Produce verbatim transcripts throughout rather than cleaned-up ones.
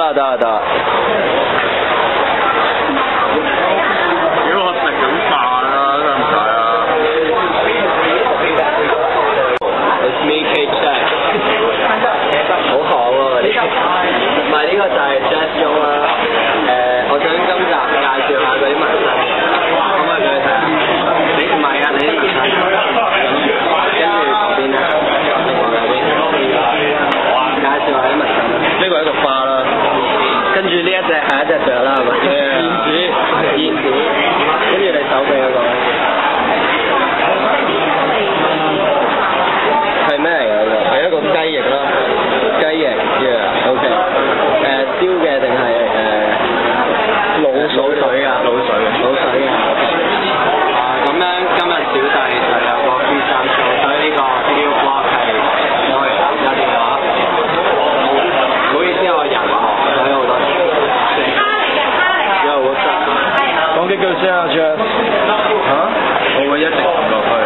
得得得。 幾好食咁飯啊，得唔得啊 ？It's me K-CHEK。好行喎呢個，唔係呢個就係 Jazz 用啦。誒，我想今集介紹下嗰啲紋身，可唔可以俾佢睇下？你唔係啊，你啲紋身。跟住旁邊咧，另外嗰邊介紹下啲紋身。呢個係一個花啦。跟住呢一隻係一隻雀啦，係咪？燕子，燕子。跟住你手臂嗰個係咩嚟㗎？呢個係一個雞翼啦，雞翼 ，yeah，OK。誒燒嘅定係誒滷滷水㗎？滷水嘅。滷水嘅。啊，咁樣今日小弟就有個 freestyle show，所以呢個 video blog 係我嚟有電話。唔好意思，我人忙，所以好多事。有好真。講幾句先啊 ，Jeff。嚇？我會一直撳落去。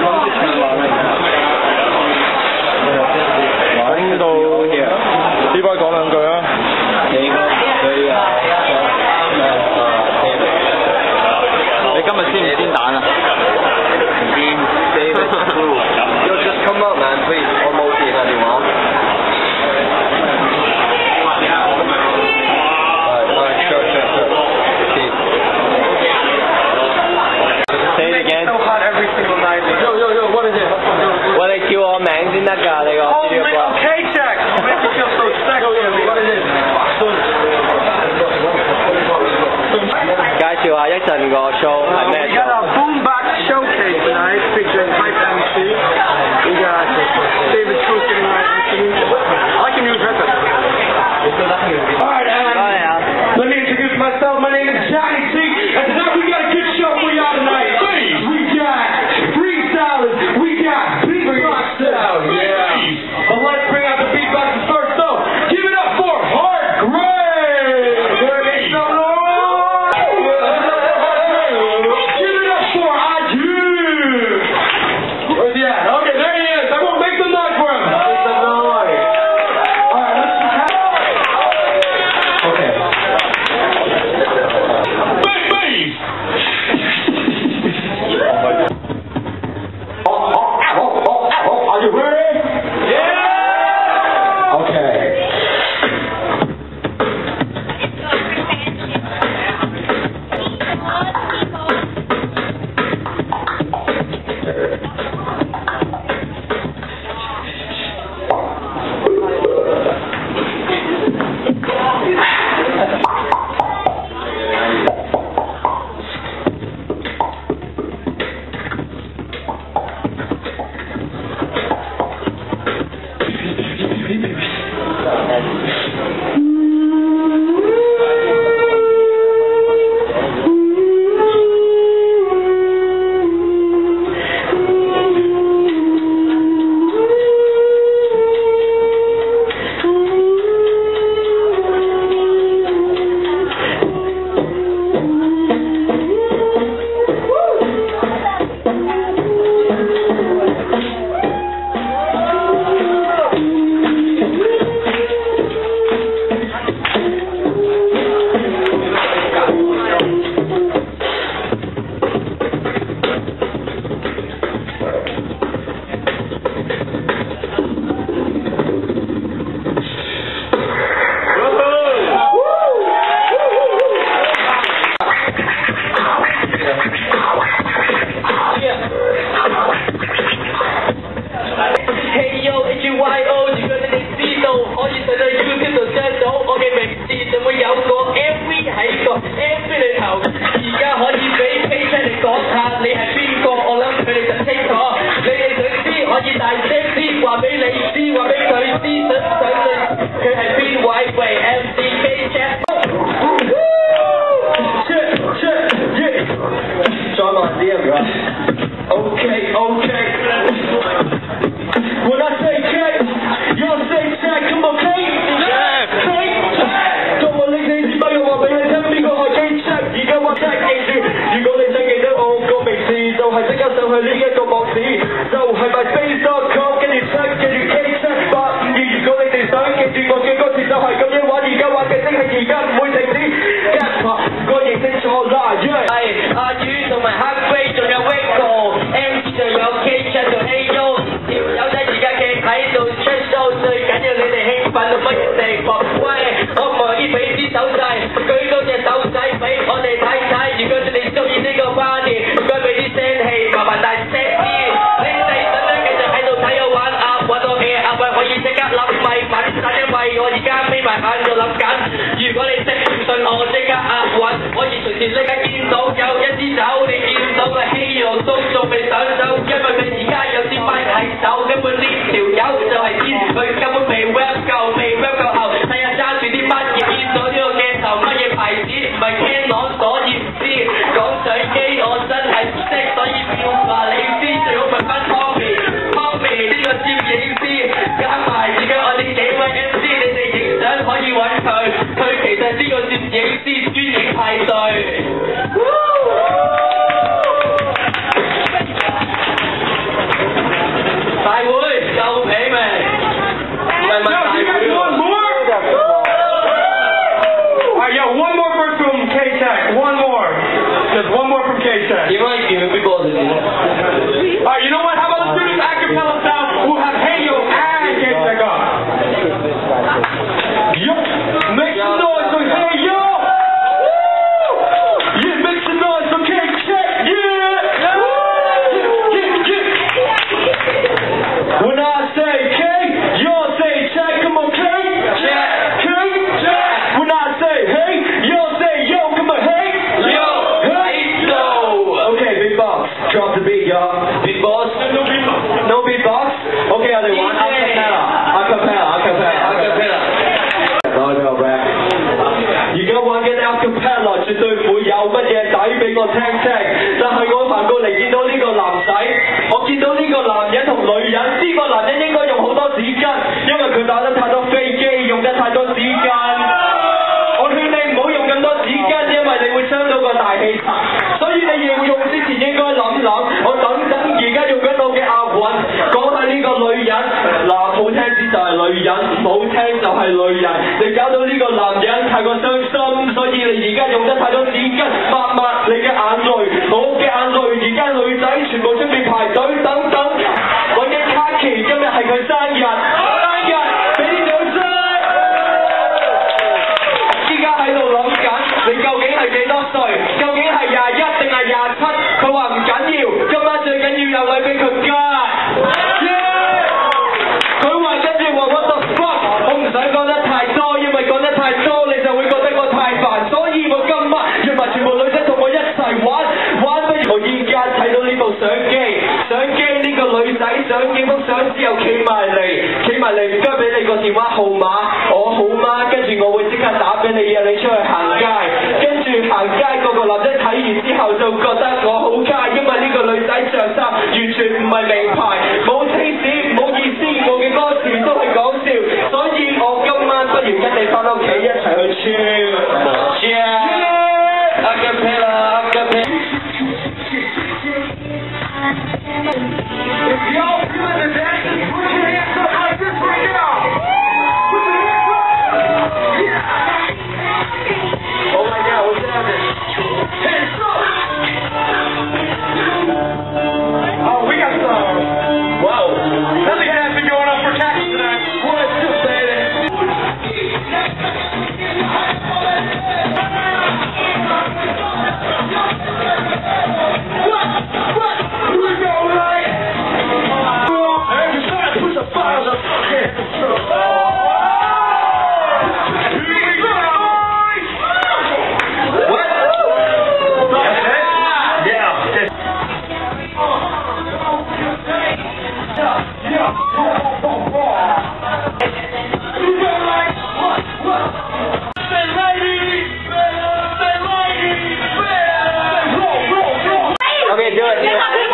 玩到 B boy 講兩句啊。你佢啊。你今日煎唔煎蛋啊？唔煎。You just come up man, please。我冇電啊電話。Say it again. So hot every single night. Yo yo yo, what is it? 喂，你叫我名先得㗎，你個 video blog。K-CHEK. Make you feel so sexy. What is it? 介紹下一陣個 show 係咩 show？ We got a boombox showcase tonight featuring Hype M C. We got David True sitting right next to me. I like your new haircut. Alright, um, let me introduce myself. My name is Johnny C. And tonight we got a good show for y'all tonight. We got Freestyle. We got beatboxers. Yeah. But let's bring out the beatboxers first though. Give it up for Hard Gray. Where they so low. Give it up for I G. Where's he at? Okay, there he is. Everyone make some noise for him. Make some noise. Alright, let's just have okay. Bang, bang. Oh, oh, oh, oh, oh, are you ready? Yeah! Okay. Heyo， H Y O， 如果你哋知道，可以上到 YouTube 度 search 到我嘅名字，就會有個 M V 喺個 M V 裏頭。而家可以俾 K-CHEK 你講下你係邊個，我諗佢哋就清楚。你哋想知可以大聲啲話俾你知，話俾佢知，想想信佢係邊位？喂 M C K-CHEK。再慢啲啊唔該。Okay, okay. When I say check, y'all say check, come on, K? Check! Check! 中文你哋只不過話俾你聽，邊個係 K-CHEK？ 而家話 check 記住，如果你真記得我個名字，就係即刻上去呢一個網址，就係 myspace dot com， 跟住 check， 跟住 K-CHEK 八五二。如果你哋想記住我嘅歌詞，就係咁樣玩。而家話嘅聲係過啦，耶！ 係阿魚同埋黑飛，仲有 Wiggle，M C 就有 K-CHEK 同 Heyo， 條友仔而家企喺度出 show， 最緊要你哋興奮到乜嘢地步？喂，可唔可以俾啲手勢，舉高隻手仔俾我哋睇睇？如果你哋中意呢個 party， 唔該俾啲聲氣，麻煩大聲啲。你哋想唔想繼續喺度睇我玩鴨？揾我嘅鴨位可以即刻諗米粉，但因為我而家眯埋眼就諗緊。如果你識唔信我，即刻押韻，可以隨時即刻見到有一支酒，你見到個 Heyo 都仲未上手，因為佢而家有支麥喺手，根本呢條友就係癲，佢根本未 rap 夠，未 rap 夠後，睇下揸住啲乜嘢，見到呢個鏡頭乜嘢牌子，唔係 Canon 所以唔知，講相機我真係唔識，所以要話你知，最好問翻 Tommy，Tommy 呢個攝影師，加埋而家我哋幾位 M C， 你哋影相可以揾佢，佢其實呢個攝影師專影派對。大會夠皮未？唔係問大會喎。 Alright, yo, one more verse from K-CHEK. One more. Just one more from K-CHEK. 點解叫佢邊個先？ Alright, you know what? How about let's do this acapella style? We'll have Heyo and K-CHEK up. Yo, make some noise for Heyo. Yeah, make some noise for K-CHEK. Yeah. Yeah, yeah. When I say K, y'all say check. Come on, K. Check. K. Check. When I say hey, y'all say yo. Come on, hey. Yo, Hey. yo. Okay, big box. Drop the beat, y'all. Big boss. No beatbox. No beatbox? Okay, other one. Acapella. Acapella. Acapella. Acapella. 我呢個 rap。而家玩緊 acapella，絕對唔會有乜嘢底俾我聽聽。但係我行過嚟見到呢個男仔，我見到呢個男人同女人，呢個男人應該用好多紙巾，因為佢打得太多飛機，用得太多紙巾。我勸你唔好用咁多紙巾，因為你會傷到個大氣層。所以你要用之前應該諗諗，我等等而家用緊我嘅押韻，講下呢個女人，嗱好聽啲就係女人，唔好聽就係女人。你搞到呢個男人太過傷心，所以你而家用得太多紙巾抹抹你嘅眼淚，我嘅眼淚而家女仔全部出面排隊等等。揾緊 Khaki， 今日係佢生日，生日俾啲掌聲。依家喺度諗緊，你究竟係幾多歲？究竟係廿一定係廿七？佢話唔緊要，今晚最緊要有位俾佢加。佢話跟住話 what the fuck， 我唔想講得太多，因為講得太多你就會覺得我太煩，所以我今晚約埋全部女仔同我一齊玩，玩不如我依家睇到呢部相機，相機呢個女仔想影幅相之後企埋嚟，企埋嚟唔該俾你個電話號碼，我好嗎？跟住我會即刻打俾你，約你出去行街，跟住行街個個男仔睇完之後就覺得我好街，因為呢個女仔着衫完全唔係名牌，冇 taste， 唔好意思，我嘅歌詞都係講笑，所以我今晚不如跟你翻屋企一齊去超。Yeah， acapella acapella。If y'all feeling the dance, put your hands up like this right now. Put your hands up. Yeah. Oh my God, what's happening? Hands up. Oh, we got some. Whoa. Nothing happened going on for Khaki tonight. What's up, baby? What? What? We go right. And you start to put the files up. Here we go. What? That's it? Yeah. Yeah. You go right. What? What? Say lady. Say lady. Say roll, roll, roll. Okay, do it.